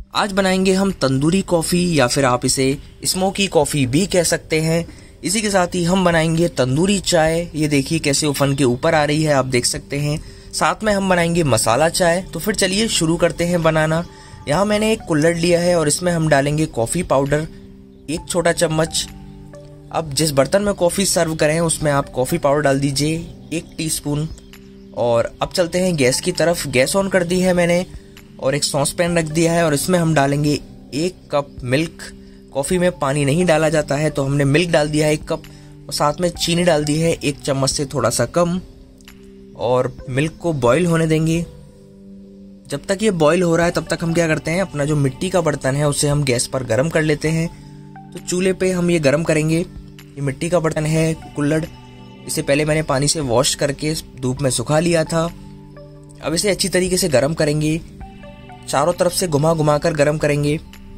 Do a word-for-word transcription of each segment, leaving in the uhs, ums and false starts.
आज बनाएंगे हम तंदूरी कॉफ़ी या फिर आप इसे स्मोकी कॉफ़ी भी कह सकते हैं। इसी के साथ ही हम बनाएंगे तंदूरी चाय। ये देखिए कैसे ओवन के ऊपर आ रही है, आप देख सकते हैं। साथ में हम बनाएंगे मसाला चाय। तो फिर चलिए शुरू करते हैं बनाना। यहाँ मैंने एक कुल्हड़ लिया है और इसमें हम डालेंगे कॉफ़ी पाउडर एक छोटा चम्मच। अब जिस बर्तन में कॉफ़ी सर्व करें उसमें आप कॉफ़ी पाउडर डाल दीजिए एक टीस्पून। और अब चलते हैं गैस की तरफ। गैस ऑन कर दी है मैंने और एक सॉस पैन रख दिया है और इसमें हम डालेंगे एक कप मिल्क। कॉफ़ी में पानी नहीं डाला जाता है तो हमने मिल्क डाल दिया है एक कप और साथ में चीनी डाल दी है एक चम्मच से थोड़ा सा कम। और मिल्क को बॉईल होने देंगे। जब तक ये बॉईल हो रहा है तब तक हम क्या करते हैं, अपना जो मिट्टी का बर्तन है उसे हम गैस पर गर्म कर लेते हैं। तो चूल्हे पे हम ये गर्म करेंगे। ये मिट्टी का बर्तन है कुल्हड़, इसे पहले मैंने पानी से वॉश करके धूप में सुखा लिया था। अब इसे अच्छी तरीके से गर्म करेंगे, चारों तरफ से घुमा घुमा कर गर्म करेंगे।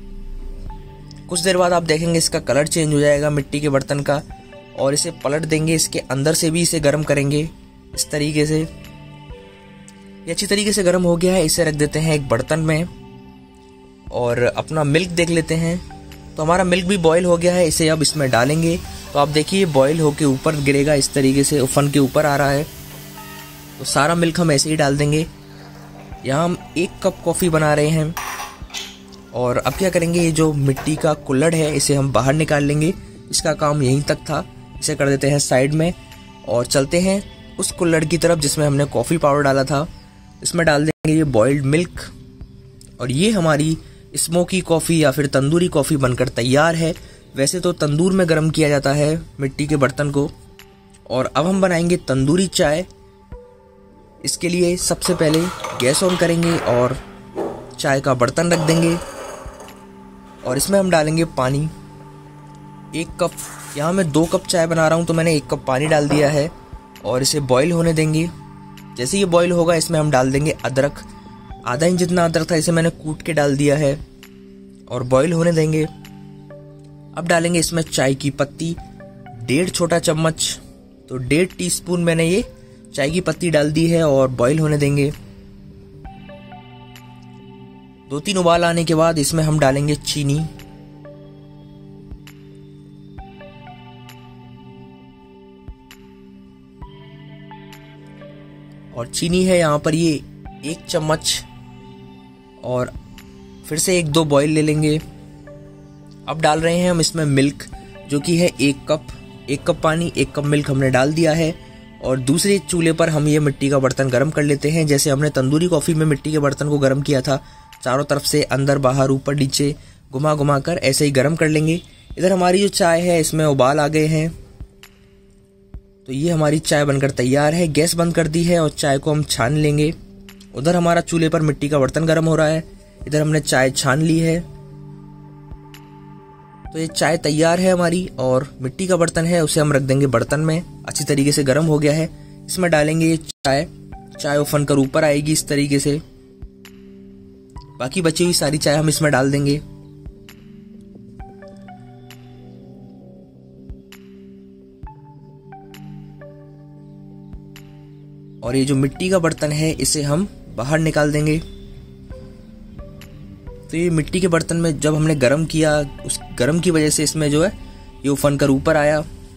कुछ देर बाद आप देखेंगे इसका कलर चेंज हो जाएगा मिट्टी के बर्तन का और इसे पलट देंगे। इसके अंदर से भी इसे गर्म करेंगे इस तरीके से। ये अच्छी तरीके से गर्म हो गया है, इसे रख देते हैं एक बर्तन में और अपना मिल्क देख लेते हैं। तो हमारा मिल्क भी बॉईल हो गया है, इसे अब इसमें डालेंगे। तो आप देखिए बॉईल होके ऊपर गिरेगा इस तरीके से, ओवन के ऊपर आ रहा है। तो सारा मिल्क हम ऐसे ही डाल देंगे। यहाँ हम एक कप कॉफ़ी बना रहे हैं और अब क्या करेंगे, ये जो मिट्टी का कुल्हड़ है इसे हम बाहर निकाल लेंगे। इसका काम यहीं तक था, इसे कर देते हैं साइड में और चलते हैं उस कुल्हड़ की तरफ जिसमें हमने कॉफ़ी पाउडर डाला था। इसमें डाल देंगे ये बॉइल्ड मिल्क और ये हमारी स्मोकी कॉफ़ी या फिर तंदूरी कॉफ़ी बनकर तैयार है। वैसे तो तंदूर में गर्म किया जाता है मिट्टी के बर्तन को। और अब हम बनाएंगे तंदूरी चाय। इसके लिए सबसे पहले गैस ऑन करेंगे और चाय का बर्तन रख देंगे और इसमें हम डालेंगे पानी एक कप। यहाँ मैं दो कप चाय बना रहा हूँ तो मैंने एक कप पानी डाल दिया है और इसे बॉईल होने देंगे। जैसे ये बॉईल होगा इसमें हम डाल देंगे अदरक। आधा इंच जितना अदरक था इसे मैंने कूट के डाल दिया है और बॉईल होने देंगे। अब डालेंगे इसमें चाय की पत्ती डेढ़ छोटा चम्मच। तो डेढ़ टीस्पून मैंने ये चाय की पत्ती डाल दी है और बॉईल होने देंगे। दो तीन उबाल आने के बाद इसमें हम डालेंगे चीनी। और चीनी है यहाँ पर ये एक चम्मच और फिर से एक दो बॉईल ले लेंगे। अब डाल रहे हैं हम इसमें मिल्क जो कि है एक कप। एक कप पानी एक कप मिल्क हमने डाल दिया है और दूसरे चूल्हे पर हम ये मिट्टी का बर्तन गर्म कर लेते हैं। जैसे हमने तंदूरी कॉफ़ी में मिट्टी के बर्तन को गर्म किया था, चारों तरफ से अंदर बाहर ऊपर नीचे घुमा घुमा कर ऐसे ही गर्म कर लेंगे। इधर हमारी जो चाय है इसमें उबाल आ गए हैं। तो ये हमारी चाय बनकर तैयार है। गैस बंद कर दी है और चाय को हम छान लेंगे। उधर हमारा चूल्हे पर मिट्टी का बर्तन गर्म हो रहा है, इधर हमने चाय छान ली है। तो ये चाय तैयार है हमारी और मिट्टी का बर्तन है उसे हम रख देंगे बर्तन में। अच्छी तरीके से गर्म हो गया है, इसमें डालेंगे ये चाय। चाय उफन कर ऊपर आएगी इस तरीके से। बाकी बची हुई सारी चाय हम इसमें डाल देंगे। और ये जो मिट्टी का बर्तन है इसे हम बाहर निकाल देंगे। तो ये मिट्टी के बर्तन में जब हमने गर्म किया उस गर्म की वजह से इसमें जो है ये उफन कर ऊपर आया।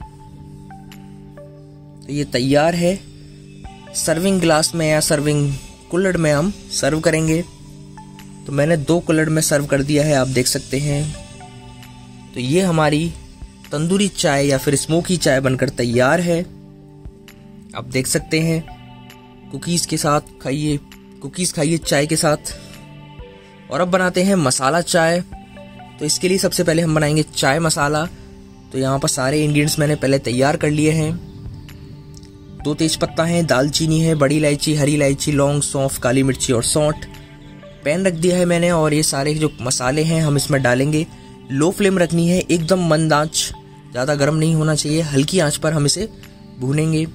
तो ये तैयार है। सर्विंग ग्लास में या सर्विंग कुल्हड़ में हम सर्व करेंगे। तो मैंने दो कुल्हड़ में सर्व कर दिया है, आप देख सकते हैं। तो ये हमारी तंदूरी चाय या फिर स्मोकी चाय बनकर तैयार है, आप देख सकते हैं। कुकीज़ के साथ खाइए, कुकीज़ खाइए चाय के साथ। और अब बनाते हैं मसाला चाय। तो इसके लिए सबसे पहले हम बनाएंगे चाय मसाला। तो यहाँ पर सारे इंग्रेडिएंट्स मैंने पहले तैयार कर लिए हैं। दो तेजपत्ता हैं, दालचीनी है, बड़ी इलायची, हरी इलायची, लौंग, सौंफ, काली मिर्ची और सौंठ। पैन रख दिया है मैंने और ये सारे जो मसाले हैं हम इसमें डालेंगे। लो फ्लेम रखनी है, एकदम मंद आंच, ज़्यादा गर्म नहीं होना चाहिए। हल्की आंच पर हम इसे भूनेंगे।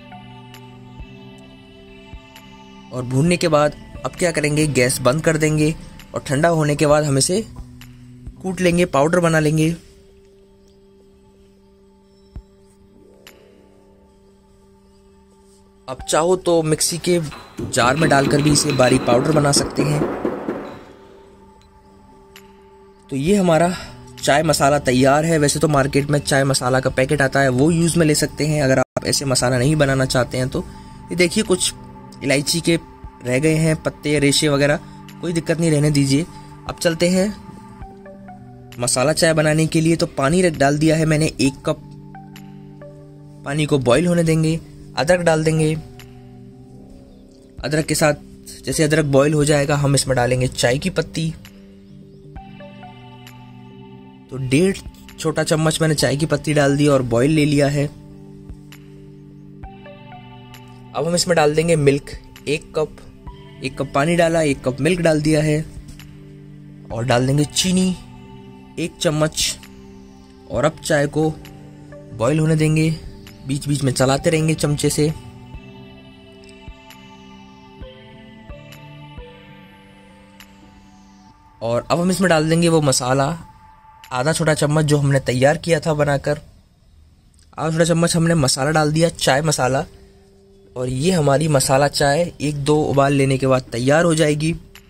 और भूनने के बाद अब क्या करेंगे, गैस बंद कर देंगे और ठंडा होने के बाद हम इसे कूट लेंगे, पाउडर बना लेंगे। आप चाहो तो मिक्सी के जार में डालकर भी इसे बारीक पाउडर बना सकते हैं। तो ये हमारा चाय मसाला तैयार है। वैसे तो मार्केट में चाय मसाला का पैकेट आता है, वो यूज़ में ले सकते हैं अगर आप ऐसे मसाला नहीं बनाना चाहते हैं तो। ये देखिए कुछ इलायची के रह गए हैं पत्ते रेशे वगैरह, कोई दिक्कत नहीं, रहने दीजिए। अब चलते हैं मसाला चाय बनाने के लिए। तो पानी डाल दिया है मैंने एक कप, पानी को बॉईल होने देंगे। अदरक डाल देंगे, अदरक के साथ जैसे अदरक बॉईल हो जाएगा हम इसमें डालेंगे चाय की पत्ती। तो डेढ़ छोटा चम्मच मैंने चाय की पत्ती डाल दी और बॉईल ले लिया है। अब हम इसमें डाल देंगे मिल्क, एक कप, एक कप पानी डाला, एक कप मिल्क डाल दिया है। और डाल देंगे चीनी एक चम्मच। और अब चाय को बॉईल होने देंगे, बीच बीच में चलाते रहेंगे चमचे से। और अब हम इसमें डाल देंगे वो मसाला, आधा छोटा चम्मच जो हमने तैयार किया था बनाकर। आधा छोटा चम्मच हमने मसाला डाल दिया, चाय मसाला। और ये हमारी मसाला चाय एक दो उबाल लेने के बाद तैयार हो जाएगी।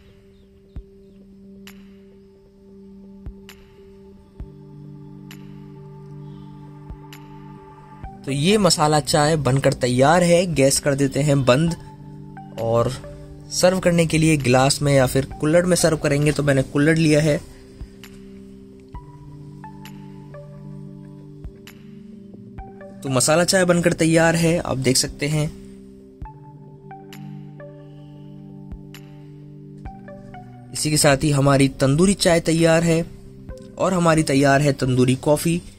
तो ये मसाला चाय बनकर तैयार है। गैस कर देते हैं बंद और सर्व करने के लिए गिलास में या फिर कुल्हड़ में सर्व करेंगे, तो मैंने कुल्हड़ लिया है। तो मसाला चाय बनकर तैयार है, आप देख सकते हैं। इसी के साथ ही हमारी तंदूरी चाय तैयार है और हमारी तैयार है तंदूरी कॉफी।